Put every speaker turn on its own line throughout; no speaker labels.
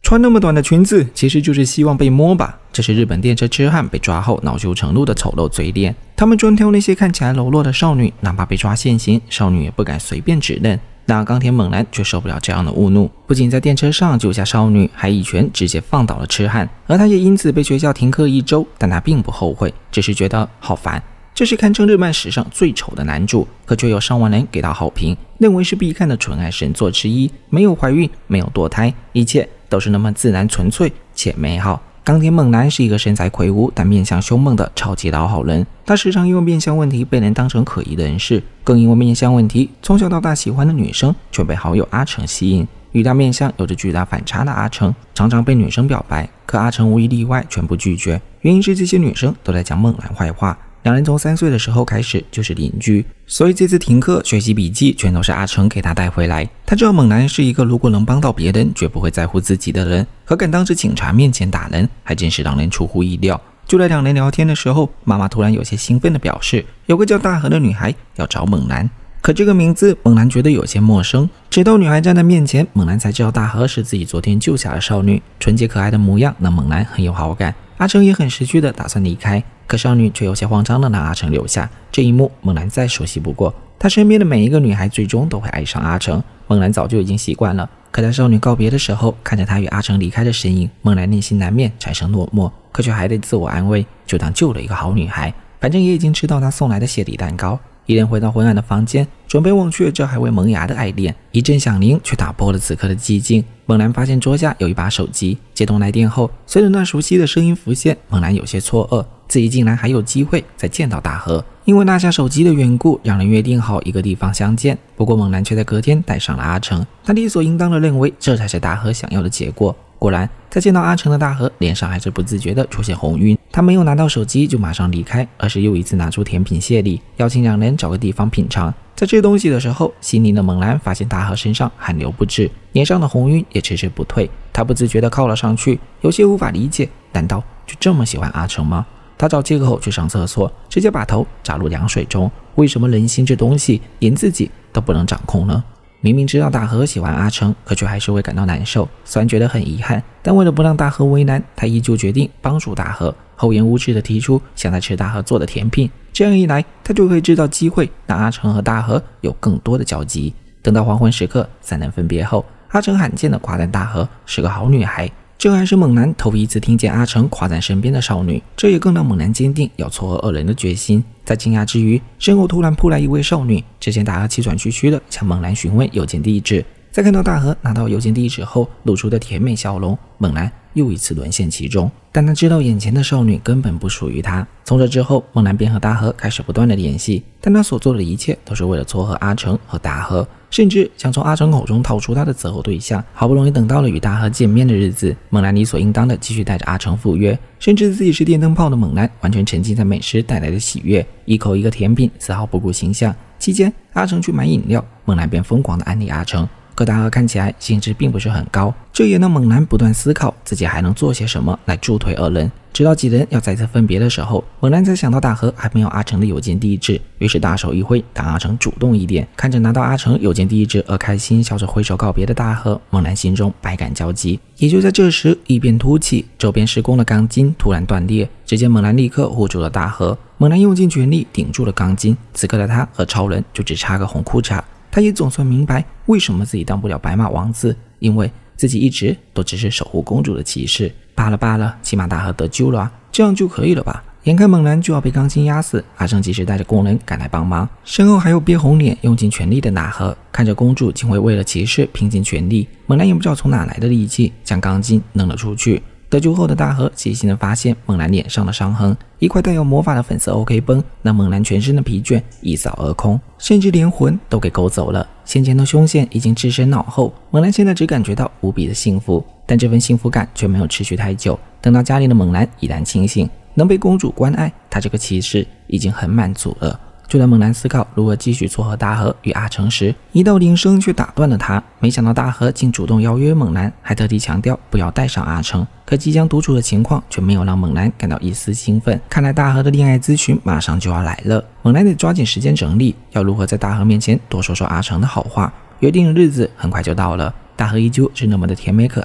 穿那么短的裙子，其实就是希望被摸吧。这是日本电车痴汉被抓后恼羞成怒的丑陋嘴脸。他们专挑那些看起来柔弱的少女，哪怕被抓现行，少女也不敢随便指认。然而冈田猛男却受不了这样的侮辱，不仅在电车上救下少女，还一拳直接放倒了痴汉，而他也因此被学校停课1周。但他并不后悔，只是觉得好烦。这是堪称日漫史上最丑的男主，可却有上万人给到好评，认为是必看的纯爱神作之一。没有怀孕，没有堕胎，一切都是那么自然纯粹且美好。冈田猛男是一个身材魁梧但面相凶猛的超级老好人，他时常因为面相问题被人当成可疑的人士，更因为面相问题，从小到大喜欢的女生却被好友阿成吸引。与他面相有着巨大反差的阿成，常常被女生表白，可阿成无一例外全部拒绝，原因是这些女生都在讲猛男坏话。两人从3岁的时候开始就是邻居，所以这次停课学习笔记全都是阿成给他带回来。他知道猛男是一个如果能帮到别人绝不会在乎自己的人，可敢当着警察面前打人，还真是让人出乎意料。就在两人聊天的时候，妈妈突然有些兴奋地表示，有个叫大河的女孩要找猛男。可这个名字猛男觉得有些陌生，直到女孩站在面前，猛男才知道大河是自己昨天救下的少女，纯洁可爱的模样让猛男很有好感。阿成也很识趣的打算离开，可少女却有些慌张的让阿成留下。这一幕猛男再熟悉不过，他身边的每一个女孩最终都会爱上阿成，猛男早就已经习惯了。可在少女告别的时候，看着他与阿成离开的身影，猛男内心难免产生落寞，可却还得自我安慰，就当救了一个好女孩，反正也已经吃到他送来的谢礼蛋糕。一人回到昏暗的房间，准备忘却这还未萌芽的爱恋，一阵响铃却打破了此刻的寂静。猛男发现桌下有一把手机，接通来电后，随着那熟悉的声音浮现，猛男有些错愕，自己竟然还有机会再见到大河。因为拿下手机的缘故，两人约定好一个地方相见。不过猛男却在隔天带上了阿成，他理所应当的认为这才是大河想要的结果。果然，在见到阿成的大河脸上还是不自觉地出现红晕。他没有拿到手机就马上离开，而是又一次拿出甜品谢礼，邀请两人找个地方品尝。在吃东西的时候，心灵的猛男发现大河身上汗流不止，脸上的红晕也迟迟不退。他不自觉地靠了上去，有些无法理解，难道就这么喜欢阿成吗？他找借口去上厕所，直接把头扎入凉水中。为什么人心这东西连自己都不能掌控呢？明明知道大河喜欢阿成，可却还是会感到难受。虽然觉得很遗憾，但为了不让大河为难，他依旧决定帮助大河，厚颜无耻地提出想再吃大河做的甜品。这样一来，他就可以制造机会，让阿成和大河有更多的交集。等到黄昏时刻3人分别后，阿成罕见地夸赞大河是个好女孩。这还是猛男头一次听见阿成夸赞身边的少女，这也更让猛男坚定要撮合二人的决心。在惊讶之余，身后突然扑来一位少女，之前大河气喘吁吁地向猛男询问邮件地址，在看到大河拿到邮件地址后露出的甜美笑容，猛男又一次沦陷其中。但他知道眼前的少女根本不属于他。从这之后，猛男便和大河开始不断的联系，但他所做的一切都是为了撮合阿成和大河，甚至想从阿成口中套出他的择偶对象。好不容易等到了与大河见面的日子，猛男理所应当的继续带着阿成赴约，甚至自己是电灯泡的猛男完全沉浸在美食带来的喜悦，一口一个甜品，丝毫不顾形象。期间阿成去买饮料，猛男便疯狂的安利阿成，可大河看起来兴致并不是很高，这也让猛男不断思考自己还能做些什么来助推二人。直到几人要再次分别的时候，猛男才想到大河还没有阿成的邮件地址，于是大手一挥，让阿成主动一点。看着拿到阿成邮件地址而开心笑着挥手告别的大河，猛男心中百感交集。也就在这时，异变突起，周边施工的钢筋突然断裂，只见猛男立刻护住了大河。猛男用尽全力顶住了钢筋，此刻的他和超人就只差个红裤衩。他也总算明白为什么自己当不了白马王子，因为自己一直都只是守护公主的骑士。罢了罢了，起码大河得救了啊，这样就可以了吧。眼看猛男就要被钢筋压死，阿成及时带着工人赶来帮忙，身后还有憋红脸用尽全力的大河。看着公主竟会为了骑士拼尽全力，猛男也不知道从哪来的力气将钢筋扔了出去。得救后的大河细心地发现猛男脸上的伤痕，一块带有魔法的粉色 OK 绷让猛男全身的疲倦一扫而空，甚至连魂都给勾走了。先前的凶险已经置身脑后，猛男现在只感觉到无比的幸福，但这份幸福感却没有持续太久。等到家里的猛男已然清醒，能被公主关爱，他这个骑士已经很满足了。就在猛男思考如何继续撮合大河与阿成时，一道铃声却打断了他。没想到大河竟主动邀约猛男，还特地强调不要带上阿成。可即将独处的情况却没有让猛男感到一丝兴奋，看来大河的恋爱咨询马上就要来了。猛男得抓紧时间整理，要如何在大河面前多说说阿成的好话。约定的日子很快就到了，大河依旧是那么的甜美可爱。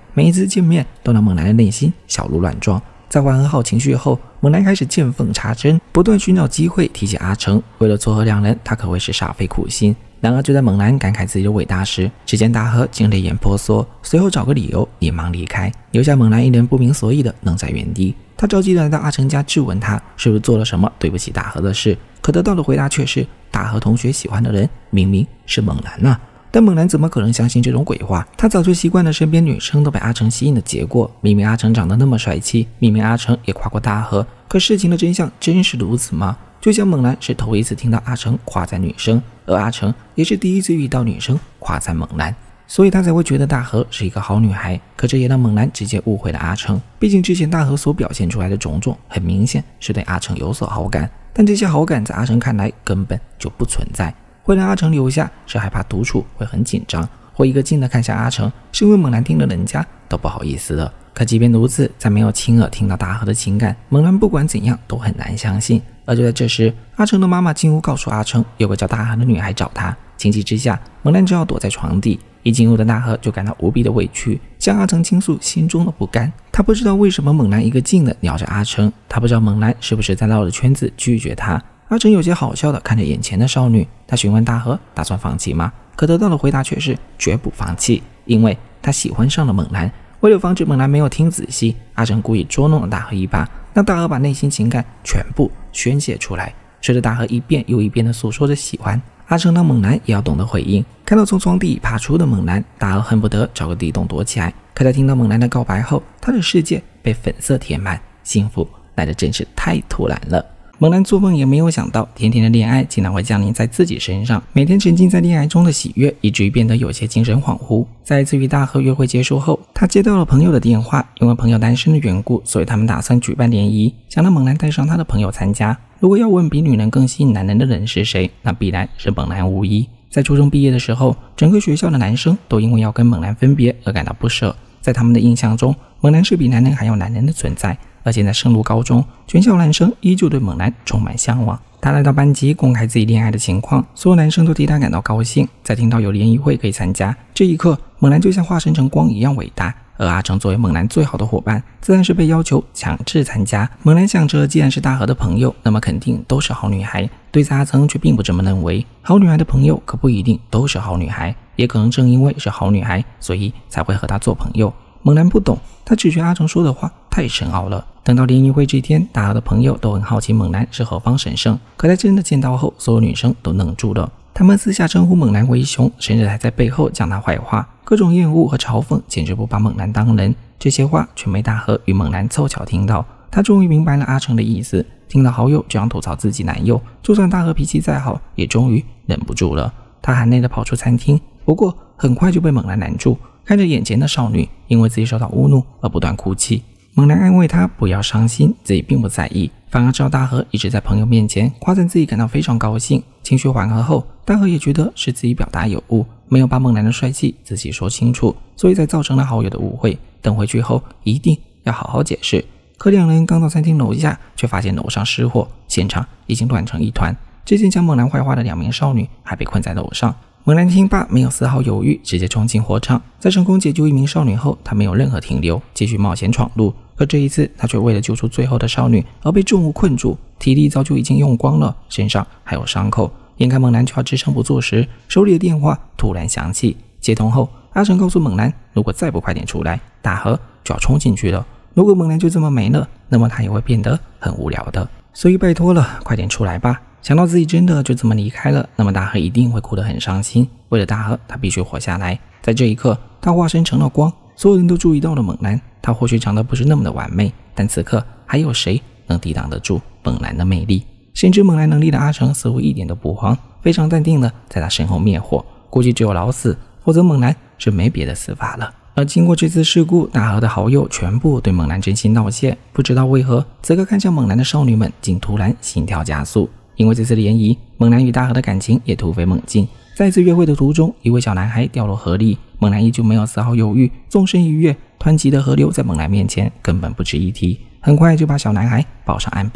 每一次见面都让猛男的内心小鹿乱撞。在缓和好情绪后，猛男开始见缝插针，不断寻找机会提起阿成。为了撮合两人，他可谓是煞费苦心。然而就在猛男感慨自己的伟大时，只见大河竟泪眼婆娑，随后找个理由连忙离开，留下猛男一人不明所以的愣在原地。他着急地来到阿成家质问他是不是做了什么对不起大河的事，可得到的回答却是大河同学喜欢的人明明是猛男啊。但猛男怎么可能相信这种鬼话？他早就习惯了身边女生都被阿成吸引的结果。明明阿成长得那么帅气，明明阿成也夸过大河，可事情的真相真是如此吗？就像猛男是头一次听到阿成夸赞女生，而阿成也是第一次遇到女生夸赞猛男，所以他才会觉得大河是一个好女孩。可这也让猛男直接误会了阿成，毕竟之前大河所表现出来的种种很明显是对阿成有所好感，但这些好感在阿成看来根本就不存在。会让阿成留下是害怕独处会很紧张，会一个劲的看向阿成是因为猛男听了人家都不好意思了。可即便如此，在没有亲耳听到大河的情感，猛男不管怎样都很难相信。而就在这时，阿成的妈妈进屋告诉阿成有个叫大河的女孩找他，情急之下猛男只好躲在床底。一进屋的大河就感到无比的委屈，向阿成倾诉心中的不甘。他不知道为什么猛男一个劲的撩着阿成，他不知道猛男是不是在绕着圈子拒绝他。阿成有些好笑的看着眼前的少女，他询问大河打算放弃吗？可得到的回答却是绝不放弃，因为他喜欢上了猛男。为了防止猛男没有听仔细，阿成故意捉弄了大河一把，让大河把内心情感全部宣泄出来。随着大河一遍又一遍的诉说着喜欢，阿成让猛男也要懂得回应。看到从床底爬出的猛男，大河恨不得找个地洞躲起来。可在听到猛男的告白后，他的世界被粉色填满，幸福来得真是太突然了。猛男做梦也没有想到，甜甜的恋爱竟然会降临在自己身上。每天沉浸在恋爱中的喜悦，以至于变得有些精神恍惚。在一次与大河约会结束后，他接到了朋友的电话，因为朋友单身的缘故，所以他们打算举办联谊，想让猛男带上他的朋友参加。如果要问比女人更吸引男人的人是谁，那必然是猛男无疑。在初中毕业的时候，整个学校的男生都因为要跟猛男分别而感到不舍。在他们的印象中，猛男是比男人还要男人的存在。而现在升入高中，全校男生依旧对猛男充满向往。他来到班级公开自己恋爱的情况，所有男生都替他感到高兴。在听到有联谊会可以参加，这一刻猛男就像化身成光一样伟大。而阿成作为猛男最好的伙伴，自然是被要求强制参加。猛男想着，既然是大河的朋友，那么肯定都是好女孩。对此阿成却并不这么认为，好女孩的朋友可不一定都是好女孩，也可能正因为是好女孩，所以才会和她做朋友。猛男不懂，他只觉得阿成说的话太深奥了。等到联谊会这天，大河的朋友都很好奇猛男是何方神圣，可在真的见到后，所有女生都愣住了。他们私下称呼猛男为熊，甚至还在背后讲他坏话，各种厌恶和嘲讽，简直不把猛男当人。这些话却没大河与猛男凑巧听到。他终于明白了阿成的意思，听到好友这样吐槽自己男友，就算大河脾气再好，也终于忍不住了。他含泪地跑出餐厅，不过很快就被猛男拦住。看着眼前的少女因为自己受到侮辱而不断哭泣，猛男安慰她不要伤心，自己并不在意，反而知道大河一直在朋友面前夸赞自己，感到非常高兴。情绪缓和后，大河也觉得是自己表达有误，没有把猛男的帅气自己说清楚，所以才造成了好友的误会。等回去后一定要好好解释。可两人刚到餐厅楼下，却发现楼上失火，现场已经乱成一团。之前讲猛男坏话的2名少女还被困在楼上。猛男听罢没有丝毫犹豫，直接冲进火场。在成功解救1名少女后，他没有任何停留，继续冒险闯入。可这一次他却为了救出最后的少女而被重物困住，体力早就已经用光了，身上还有伤口。眼看猛男就要支撑不住时，手里的电话突然响起。接通后，阿成告诉猛男，如果再不快点出来，大河就要冲进去了。如果猛男就这么没了，那么他也会变得很无聊的，所以拜托了，快点出来吧。想到自己真的就这么离开了，那么大河一定会哭得很伤心。为了大河，他必须活下来。在这一刻，他化身成了光，所有人都注意到了猛男。他或许长得不是那么的完美，但此刻还有谁能抵挡得住猛男的魅力？深知猛男能力的阿成似乎一点都不慌，非常淡定的在他身后灭火。估计只有老死，否则猛男是没别的死法了。而经过这次事故，大河的好友全部对猛男真心道谢。不知道为何，此刻看向猛男的少女们竟突然心跳加速。因为这次联谊，猛男与大河的感情也突飞猛进。在一次约会的途中，一位小男孩掉落河里，猛男依旧没有丝毫犹豫，纵身一跃，湍急的河流在猛男面前根本不值一提，很快就把小男孩抱上岸边。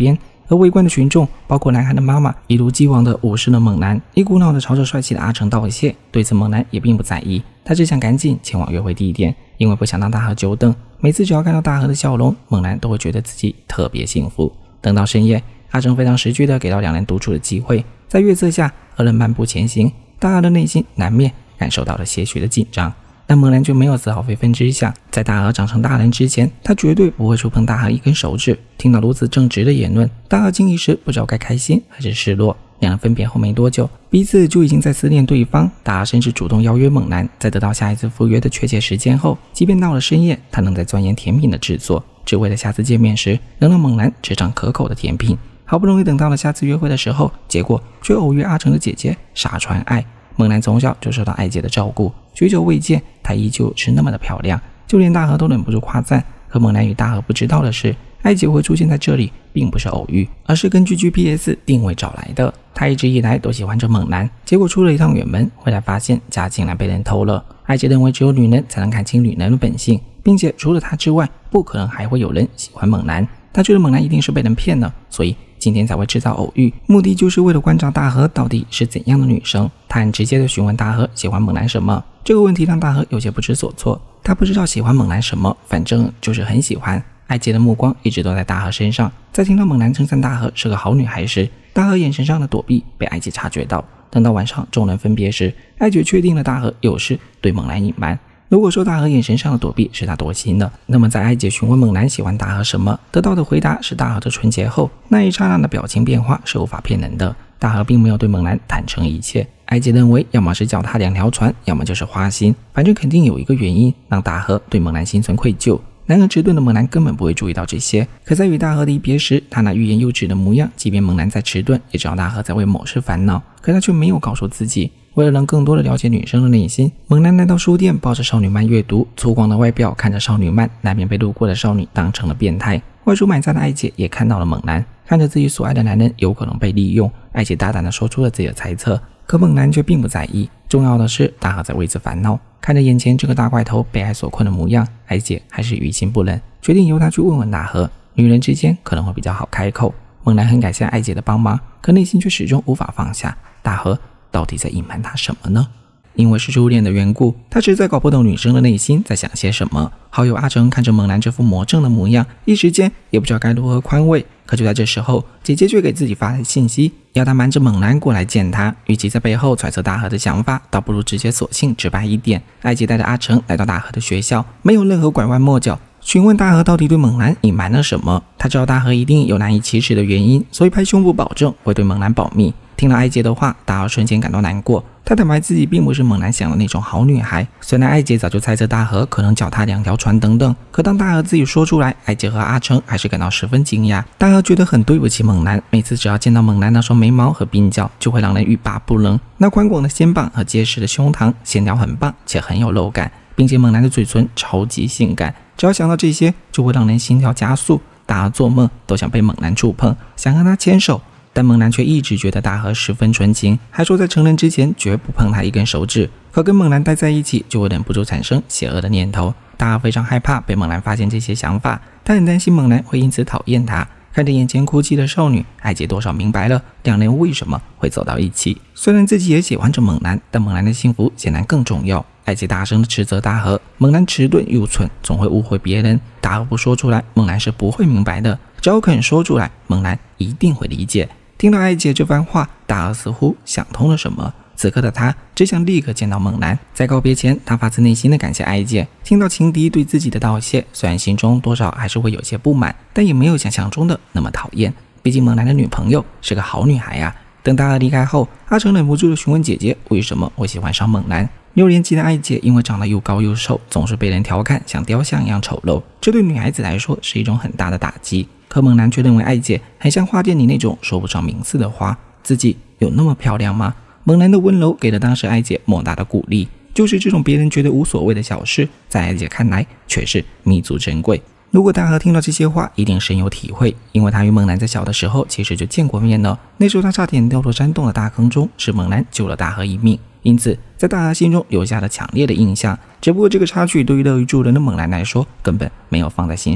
而围观的群众，包括男孩的妈妈，一如既往地无视了猛男，一股脑地朝着帅气的阿成道谢。对此猛男也并不在意，他只想赶紧前往约会地点，因为不想让大河久等。每次只要看到大河的笑容，猛男都会觉得自己特别幸福。等到深夜，阿成非常识趣地给到两人独处的机会，在月色下，二人漫步前行。大河的内心难免感受到了些许的紧张，但猛男却没有丝毫非分之想。在大河长成大人之前，他绝对不会触碰大河一根手指。听到如此正直的言论，大河竟一时不知道该开心还是失落。两人分别后没多久，彼此就已经在思念对方。大河甚至主动邀约猛男，在得到下一次赴约的确切时间后，即便到了深夜，他仍在钻研甜品的制作，只为了下次见面时能让猛男吃上可口的甜品。好不容易等到了下次约会的时候，结果却偶遇阿成的姐姐沙川爱。猛男从小就受到爱姐的照顾，许久未见，她依旧是那么的漂亮，就连大河都忍不住夸赞。可猛男与大河不知道的是，爱姐会出现在这里并不是偶遇，而是根据 GPS 定位找来的。她一直以来都喜欢着猛男，结果出了一趟远门，回来发现家竟然被人偷了。爱姐认为只有女人才能看清女人的本性，并且除了她之外，不可能还会有人喜欢猛男。她觉得猛男一定是被人骗了，所以今天才会制造偶遇，目的就是为了观察大河到底是怎样的女生。她很直接的询问大河喜欢猛男什么，这个问题让大河有些不知所措。他不知道喜欢猛男什么，反正就是很喜欢。爱姐的目光一直都在大河身上，在听到猛男称赞大河是个好女孩时，大河眼神上的躲避被爱姐察觉到。等到晚上众人分别时，爱姐确定了大河有事对猛男隐瞒。如果说大河眼神上的躲避是他多心了，那么在爱姐询问猛男喜欢大河什么，得到的回答是大河的纯洁后，那一刹那的表情变化是无法骗人的。大河并没有对猛男坦诚一切，爱姐认为要么是脚踏两条船，要么就是花心，反正肯定有一个原因让大河对猛男心存愧疚。然而迟钝的猛男根本不会注意到这些，可在与大河离别时，他那欲言又止的模样，即便猛男在迟钝，也知道大河在为某事烦恼，可他却没有告诉自己。为了让更多的了解女生的内心，猛男来到书店，抱着少女漫阅读，粗犷的外表看着少女漫，难免被路过的少女当成了变态。外出买菜的爱姐也看到了猛男，看着自己所爱的男人有可能被利用，爱姐大胆地说出了自己的猜测，可猛男却并不在意。重要的是大河在为此烦恼，看着眼前这个大怪头被爱所困的模样，爱姐还是于心不忍，决定由他去问问大河，女人之间可能会比较好开口。猛男很感谢爱姐的帮忙，可内心却始终无法放下，大河到底在隐瞒他什么呢？因为是初恋的缘故，他实在搞不懂女生的内心在想些什么。好友阿成看着猛男这副魔怔的模样，一时间也不知道该如何宽慰。可就在这时候，姐姐却给自己发来信息，要他瞒着猛男过来见他。与其在背后揣测大河的想法，倒不如直接索性直白一点。爱姐带着阿成来到大河的学校，没有任何拐弯抹角，询问大河到底对猛男隐瞒了什么。他知道大河一定有难以启齿的原因，所以拍胸脯保证会对猛男保密。听了爱姐的话，大河瞬间感到难过。她坦白自己并不是猛男想的那种好女孩，虽然爱姐早就猜测大河可能脚踏两条船等等，可当大河自己说出来，爱姐和阿成还是感到十分惊讶。大河觉得很对不起猛男，每次只要见到猛男那双眉毛和鬓角，就会让人欲罢不能。那宽广的肩膀和结实的胸膛，线条很棒且很有肉感，并且猛男的嘴唇超级性感，只要想到这些，就会让人心跳加速。大河做梦都想被猛男触碰，想和他牵手。但猛男却一直觉得大河十分纯情，还说在成人之前绝不碰他一根手指。可跟猛男待在一起，就会忍不住产生邪恶的念头。大河非常害怕被猛男发现这些想法，他很担心猛男会因此讨厌他。看着眼前哭泣的少女，爱姐多少明白了两人为什么会走到一起。虽然自己也喜欢着猛男，但猛男的幸福显然更重要。爱姐大声地斥责大河，猛男迟钝又蠢，总会误会别人。大河不说出来，猛男是不会明白的；只要肯说出来，猛男一定会理解。听到爱姐这番话，大河似乎想通了什么。此刻的他只想立刻见到猛男。在告别前，他发自内心的感谢爱姐。听到情敌对自己的道谢，虽然心中多少还是会有些不满，但也没有想象中的那么讨厌。毕竟猛男的女朋友是个好女孩啊。等大河离开后，阿成忍不住的询问姐姐为什么会喜欢上猛男。6年级的爱姐因为长得又高又瘦，总是被人调侃像雕像一样丑陋，这对女孩子来说是一种很大的打击。可猛男却认为爱姐很像花店里那种说不上名字的花，自己有那么漂亮吗？猛男的温柔给了当时爱姐莫大的鼓励，就是这种别人觉得无所谓的小事，在爱姐看来却是弥足珍贵。如果大河听到这些话，一定深有体会，因为他与猛男在小的时候其实就见过面了。那时候他差点掉落山洞的大坑中，是猛男救了大河一命，因此在大河心中留下了强烈的印象。只不过这个插曲对于乐于助人的猛男来说根本没有放在心上。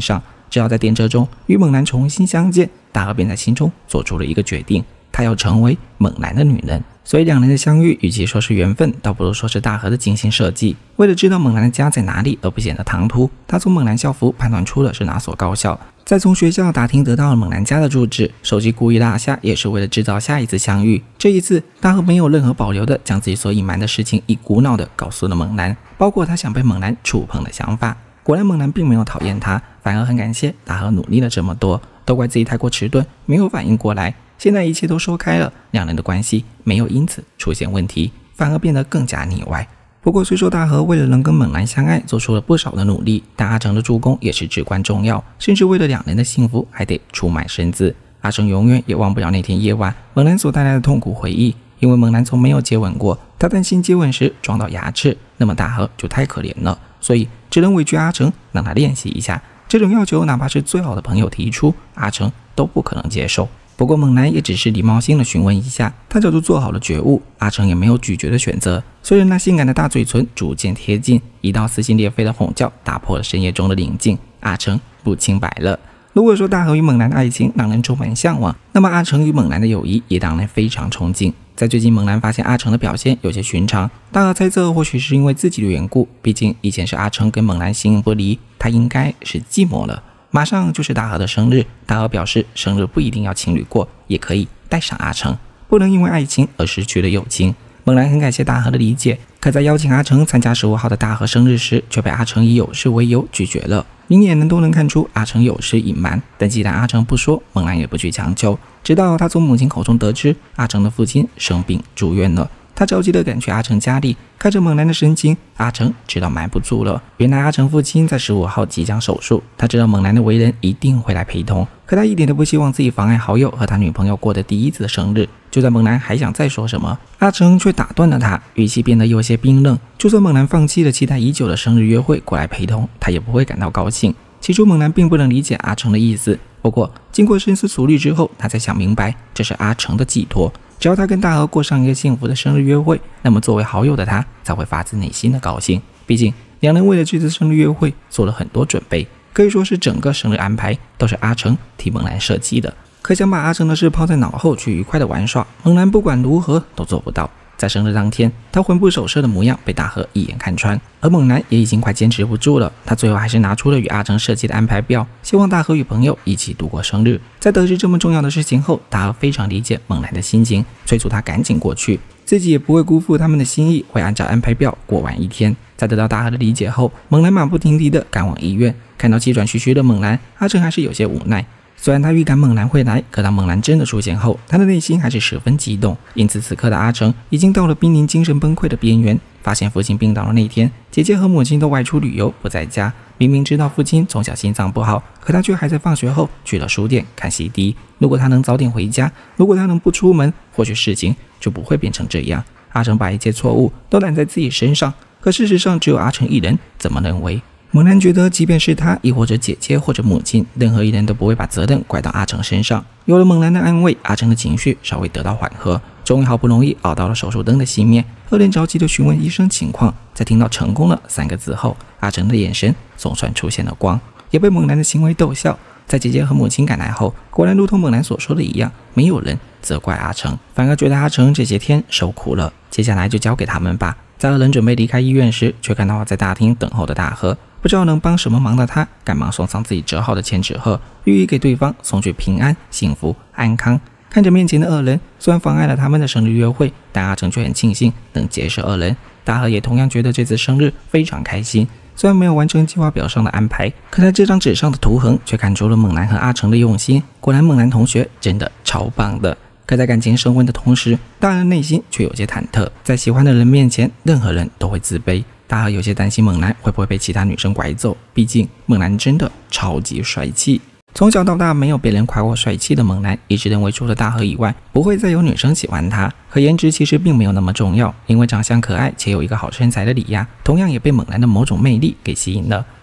只要在电车中与猛男重新相见，大河便在心中做出了一个决定，她要成为猛男的女人。所以两人的相遇，与其说是缘分，倒不如说是大河的精心设计。为了知道猛男的家在哪里而不显得唐突，他从猛男校服判断出了是哪所高校，再从学校打听得到了猛男家的住址，手机故意落下，也是为了制造下一次相遇。这一次，大河没有任何保留的将自己所隐瞒的事情一股脑的告诉了猛男，包括他想被猛男触碰的想法。果然猛男并没有讨厌他，反而很感谢大河努力了这么多，都怪自己太过迟钝，没有反应过来。现在一切都说开了，两人的关系没有因此出现问题，反而变得更加腻歪。不过虽说大河为了能跟猛男相爱做出了不少的努力，但阿成的助攻也是至关重要，甚至为了两人的幸福还得出卖身子。阿成永远也忘不了那天夜晚猛男所带来的痛苦回忆，因为猛男从没有接吻过，他担心接吻时撞到牙齿，那么大河就太可怜了，所以只能委屈阿成让他练习一下。这种要求哪怕是最好的朋友提出，阿成都不可能接受。不过猛男也只是礼貌性的询问一下，他早就做好了觉悟，阿成也没有拒绝的选择。虽然那性感的大嘴唇逐渐贴近，一道撕心裂肺的吼叫打破了深夜中的宁静，阿成不清白了。如果说大河与猛男的爱情让人充满向往，那么阿成与猛男的友谊也让人非常憧憬。在最近猛男发现阿成的表现有些寻常，大河猜测或许是因为自己的缘故，毕竟以前是阿成跟猛男形影不离，他应该是寂寞了。马上就是大河的生日，大河表示生日不一定要情侣过，也可以带上阿成，不能因为爱情而失去了友情。猛男很感谢大河的理解，可在邀请阿成参加15号的大河生日时，却被阿成以有事为由拒绝了。明眼人都能看出阿成有事隐瞒，但既然阿成不说，猛男也不去强求。直到他从母亲口中得知阿成的父亲生病住院了，他着急地赶去阿成家里，看着猛男的神情，阿成知道瞒不住了。原来阿成父亲在15号即将手术，他知道猛男的为人一定会来陪同，可他一点都不希望自己妨碍好友和他女朋友过的第一次的生日。就在猛男还想再说什么，阿成却打断了他，语气变得有些冰冷。就算猛男放弃了期待已久的生日约会过来陪同，他也不会感到高兴。起初猛男并不能理解阿成的意思，不过经过深思熟虑之后，他才想明白这是阿成的寄托。只要他跟大河过上一个幸福的生日约会，那么作为好友的他才会发自内心的高兴。毕竟两人为了这次生日约会做了很多准备，可以说是整个生日安排都是阿成替猛男设计的。可想把阿成的事抛在脑后去愉快的玩耍，猛男不管如何都做不到。在生日当天，他魂不守舍的模样被大河一眼看穿，而猛男也已经快坚持不住了，他最后还是拿出了与阿成设计的安排表，希望大河与朋友一起度过生日。在得知这么重要的事情后，大河非常理解猛男的心情，催促他赶紧过去，自己也不会辜负他们的心意，会按照安排表过完一天。在得到大河的理解后，猛男马不停蹄地赶往医院，看到气喘吁吁的猛男，阿成还是有些无奈。虽然他预感猛男会来，可当猛男真的出现后，他的内心还是十分激动。因此此刻的阿成已经到了濒临精神崩溃的边缘。发现父亲病倒的那天，姐姐和母亲都外出旅游不在家，明明知道父亲从小心脏不好，可他却还在放学后去了书店看 CD。 如果他能早点回家，如果他能不出门，或许事情就不会变成这样。阿成把一切错误都揽在自己身上，可事实上只有阿成一人这么认为。猛男觉得即便是他，亦或者姐姐或者母亲，任何一人都不会把责任怪到阿成身上。有了猛男的安慰，阿成的情绪稍微得到缓和，终于好不容易熬到了手术灯的熄灭。二人着急地询问医生情况，在听到成功了3个字后，阿成的眼神总算出现了光，也被猛男的行为逗笑。在姐姐和母亲赶来后，果然如同猛男所说的一样，没有人责怪阿成，反而觉得阿成这些天受苦了，接下来就交给他们吧。在二人准备离开医院时，却看到在大厅等候的大河。不知道能帮什么忙的他，赶忙送上自己折好的千纸鹤，寓意给对方送去平安、幸福、安康。看着面前的二人，虽然妨碍了他们的生日约会，但阿成却很庆幸能结识二人。大河也同样觉得这次生日非常开心，虽然没有完成计划表上的安排，可在这张纸上的图腾却看出了猛男和阿成的用心。果然猛男同学真的超棒的。可在感情升温的同时，大人内心却有些忐忑，在喜欢的人面前，任何人都会自卑。大河有些担心猛男会不会被其他女生拐走，毕竟猛男真的超级帅气。从小到大没有别人夸过帅气的猛男，一直认为除了大河以外，不会再有女生喜欢他。可颜值其实并没有那么重要，因为长相可爱且有一个好身材的李亚，同样也被猛男的某种魅力给吸引了。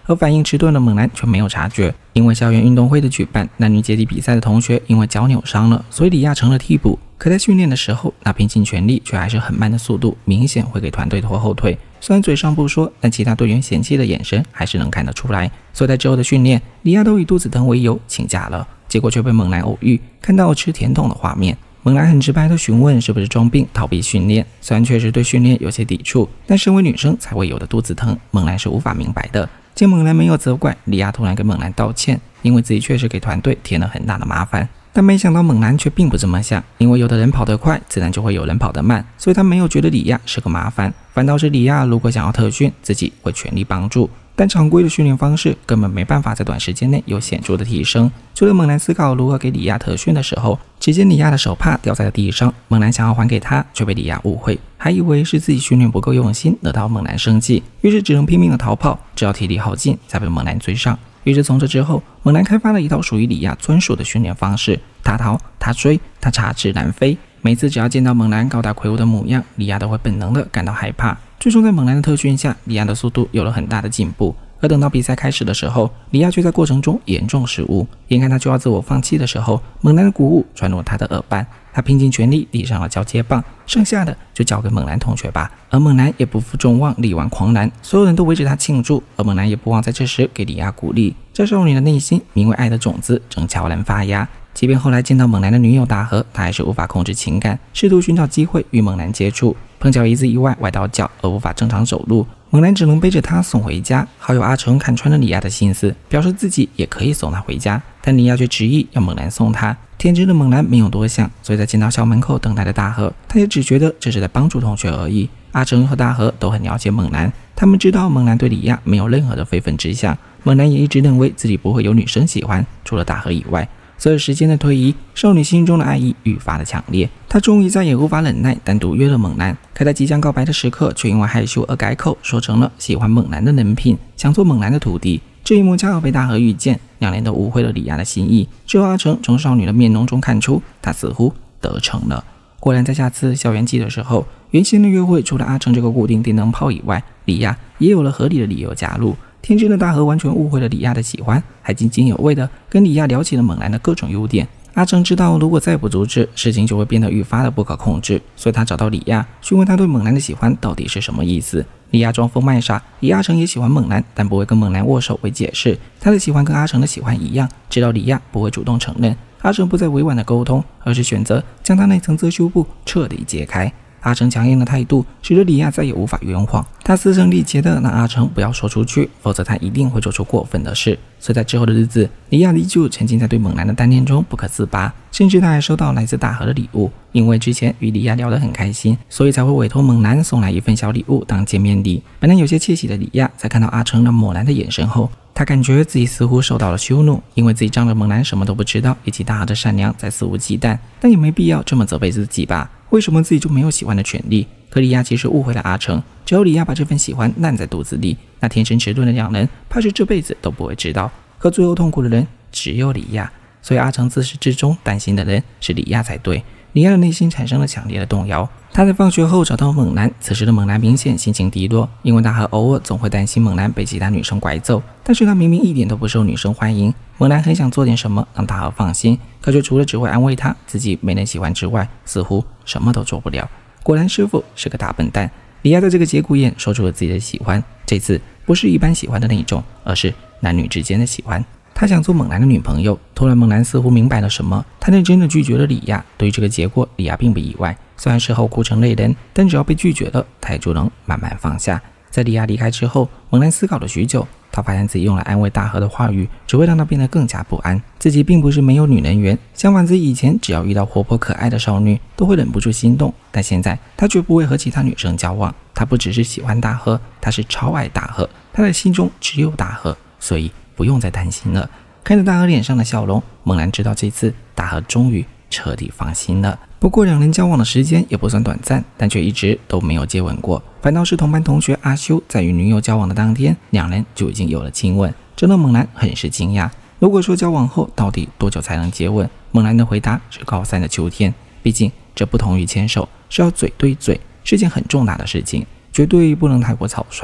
而反应迟钝的猛男却没有察觉。因为校园运动会的举办，男女接力比赛的同学因为脚扭伤了，所以李亚成了替补。可在训练的时候，那拼尽全力却还是很慢的速度，明显会给团队拖后腿。虽然嘴上不说，但其他队员嫌弃的眼神还是能看得出来。所以在之后的训练，李亚都以肚子疼为由请假了，结果却被猛男偶遇，看到吃甜筒的画面。猛男很直白地询问是不是装病逃避训练，虽然确实对训练有些抵触，但身为女生才会有的肚子疼，猛男是无法明白的。见猛男没有责怪，李亚突然跟猛男道歉，因为自己确实给团队添了很大的麻烦。但没想到猛男却并不这么想，因为有的人跑得快，自然就会有人跑得慢，所以他没有觉得李亚是个麻烦，反倒是李亚如果想要特训，自己会全力帮助。但常规的训练方式根本没办法在短时间内有显著的提升。就在猛男思考如何给李亚特训的时候，只见李亚的手帕掉在了地上，猛男想要还给他，却被李亚误会，还以为是自己训练不够用心，惹到猛男生气，于是只能拼命的逃跑，直到体力耗尽才被猛男追上。于是从这之后，猛男开发了一套属于李亚专属的训练方式，他逃，他追，他插翅难飞。每次只要见到猛男高大魁梧的模样，李亚都会本能的感到害怕。最终在猛男的特训下，李亚的速度有了很大的进步。而等到比赛开始的时候，李亚却在过程中严重失误，眼看他就要自我放弃的时候，猛男的鼓舞传入他的耳畔，他拼尽全力递上了交接棒，剩下的就交给猛男同学吧。而猛男也不负众望，力挽狂澜，所有人都围着他庆祝，而猛男也不忘在这时给李亚鼓励。在少女的内心，名为爱的种子正悄然发芽。即便后来见到猛男的女友大河，他还是无法控制情感，试图寻找机会与猛男接触，碰巧一次意外崴到脚而无法正常走路，猛男只能背着他送回家。好友阿成看穿了李亚的心思，表示自己也可以送他回家，但李亚却执意要猛男送他。天真的猛男没有多想，所以在见到校门口等待的大河，他也只觉得这是在帮助同学而已。阿成和大河都很了解猛男，他们知道猛男对李亚没有任何的非分之想，猛男也一直认为自己不会有女生喜欢，除了大河以外。随着时间的推移，少女心中的爱意愈发的强烈，她终于再也无法忍耐，单独约了猛男。可在即将告白的时刻，却因为害羞而改口，说成了喜欢猛男的人品，想做猛男的徒弟。这一幕恰好被大河遇见，两人都误会了李亚的心意。之后阿成从少女的面容中看出，她似乎得逞了。果然在下次校园季的时候，原先的约会除了阿成这个固定电灯泡以外，李亚也有了合理的理由加入。天真的大河完全误会了李亚的喜欢，还津津有味的跟李亚聊起了猛男的各种优点。阿成知道如果再不阻止，事情就会变得愈发的不可控制，所以他找到李亚，询问他对猛男的喜欢到底是什么意思。李亚装疯卖傻，以阿成也喜欢猛男，但不会跟猛男握手为解释，他的喜欢跟阿成的喜欢一样，知道李亚不会主动承认。阿成不再委婉的沟通，而是选择将他那层遮羞布彻底揭开。阿成强硬的态度使得李亚再也无法圆谎，他嘶声力竭的让阿成不要说出去，否则他一定会做出过分的事。所以在之后的日子，李亚依旧沉浸在对猛男的单恋中不可自拔，甚至他还收到来自大河的礼物。因为之前与李亚聊得很开心，所以才会委托猛男送来一份小礼物当见面礼。本来有些窃喜的李亚，在看到阿成那漠然的眼神后，他感觉自己似乎受到了羞辱，因为自己仗着猛男什么都不知道，以及大河的善良在肆无忌惮，但也没必要这么责备自己吧。为什么自己就没有喜欢的权利？可李亚其实误会了阿成，只要李亚把这份喜欢烂在肚子里，那天生迟钝的两人怕是这辈子都不会知道。可最后痛苦的人只有李亚，所以阿成自始至终担心的人是李亚才对。李亚的内心产生了强烈的动摇。他在放学后找到猛男，此时的猛男明显心情低落，因为大河偶尔总会担心猛男被其他女生拐走，但是他明明一点都不受女生欢迎。猛男很想做点什么让大河放心，可却除了只会安慰他自己没人喜欢之外，似乎什么都做不了。果然师傅是个大笨蛋。李亚在这个节骨眼说出了自己的喜欢，这次不是一般喜欢的那种，而是男女之间的喜欢。他想做猛男的女朋友。突然猛男似乎明白了什么，他认真的拒绝了李亚。对于这个结果，李亚并不意外，虽然事后哭成泪人，但只要被拒绝了，他也就能慢慢放下。在李亚离开之后，猛男思考了许久，他发现自己用来安慰大河的话语只会让他变得更加不安。自己并不是没有女人缘，相反自己以前只要遇到活泼可爱的少女都会忍不住心动，但现在他绝不会和其他女生交往。他不只是喜欢大河，他是超爱大河，他的心中只有大河，所以不用再担心了。看着大河脸上的笑容，猛然知道这次大河终于彻底放心了。不过两人交往的时间也不算短暂，但却一直都没有接吻过，反倒是同班同学阿修在与女友交往的当天，两人就已经有了亲吻，这让猛男很是惊讶。如果说交往后到底多久才能接吻，猛男的回答是高3的秋天，毕竟这不同于牵手，是要嘴对嘴，是件很重大的事情，绝对不能太过草率。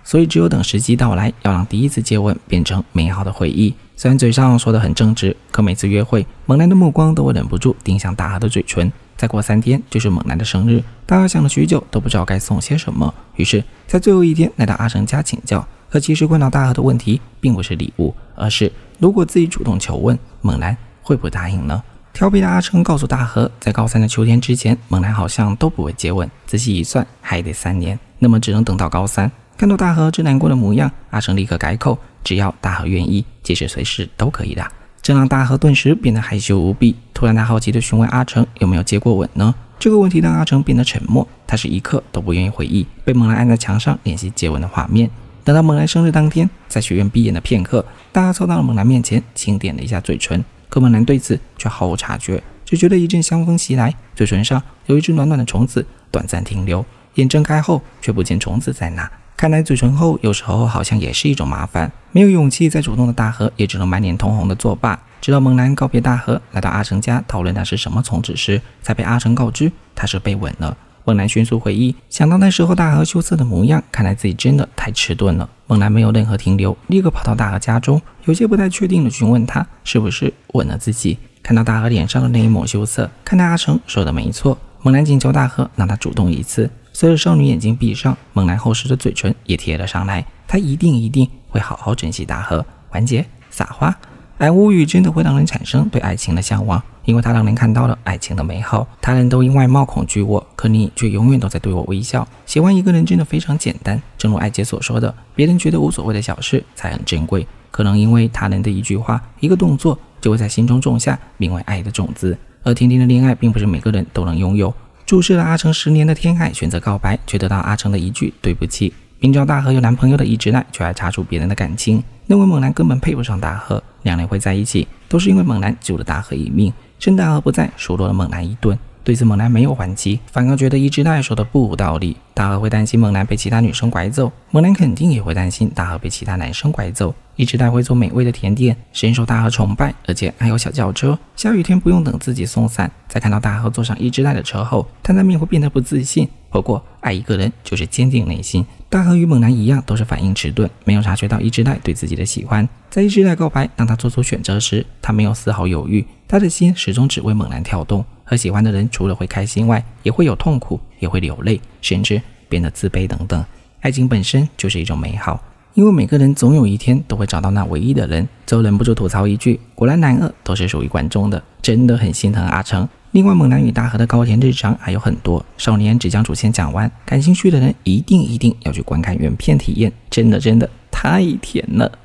所以只有等时机到来，要让第一次接吻变成美好的回忆。虽然嘴上说得很正直，可每次约会，猛男的目光都会忍不住盯向大河的嘴唇。再过3天就是猛男的生日，大河想了许久都不知道该送些什么，于是在最后一天来到阿成家请教。可其实困扰大河的问题并不是礼物，而是如果自己主动求问，猛男会不会答应呢？调皮的阿成告诉大河，在高3的秋天之前，猛男好像都不会接吻，仔细一算还得3年，那么只能等到高3。看到大河这难过的模样，阿成立刻改口，只要大河愿意，即使随时都可以的。这让大河顿时变得害羞无比，突然他好奇地询问阿成有没有接过吻呢？这个问题让阿成变得沉默，他是一刻都不愿意回忆被猛男按在墙上练习接吻的画面。等到猛男生日当天，在学院闭眼的片刻，大河凑到了猛男面前，轻点了一下嘴唇，可猛男对此却毫无察觉，只觉得一阵香风袭来，嘴唇上有一只暖暖的虫子短暂停留，眼睁开后却不见虫子在哪。看来嘴唇厚有时候好像也是一种麻烦，没有勇气再主动的大河也只能满脸通红的作罢。直到猛男告别大河，来到阿成家讨论那是什么虫子时，才被阿成告知他是被吻了。猛男迅速回忆，想到那时候大河羞涩的模样，看来自己真的太迟钝了。猛男没有任何停留，立刻跑到大河家中，有些不太确定的询问他是不是吻了自己。看到大河脸上的那一抹羞涩，看来阿成说的没错。猛男请求大河让他主动一次。随着少女眼睛闭上，猛男厚实的嘴唇也贴了上来，他一定会好好珍惜大河。完结撒花。爱无语真的会让人产生对爱情的向往，因为它让人看到了爱情的美好。他人都因外貌恐惧我，可你却永远都在对我微笑。喜欢一个人真的非常简单，正如艾姐所说的，别人觉得无所谓的小事才很珍贵。可能因为他人的一句话、一个动作，就会在心中种下名为爱的种子。而甜甜的恋爱并不是每个人都能拥有。注视了阿成10年的天海选择告白，却得到阿成的一句对不起。明知道大河有男朋友的一直奈，却还查出别人的感情，认为猛男根本配不上大河，两人会在一起都是因为猛男救了大河一命。趁大河不在，数落了猛男一顿。对此猛男没有还击，反而觉得一直奈说的不无道理。大河会担心猛男被其他女生拐走，猛男肯定也会担心大河被其他男生拐走。一直奈会做美味的甜点，深受大河崇拜，而且还有小轿车，下雨天不用等自己送伞。在看到大河坐上一直奈的车后，他难免会变得不自信。不过爱一个人就是坚定内心。大河与猛男一样，都是反应迟钝，没有察觉到一直奈对自己的喜欢。在一直奈告白让他做出选择时，他没有丝毫犹豫，他的心始终只为猛男跳动。和喜欢的人除了会开心外，也会有痛苦，也会流泪，甚至变得自卑等等。爱情本身就是一种美好，因为每个人总有一天都会找到那唯一的人。最后忍不住吐槽一句，果然男二都是属于观众的，真的很心疼阿成。另外猛男与大河的高甜日常还有很多，少年只将主线讲完，感兴趣的人一定要去观看原片体验，真的太甜了。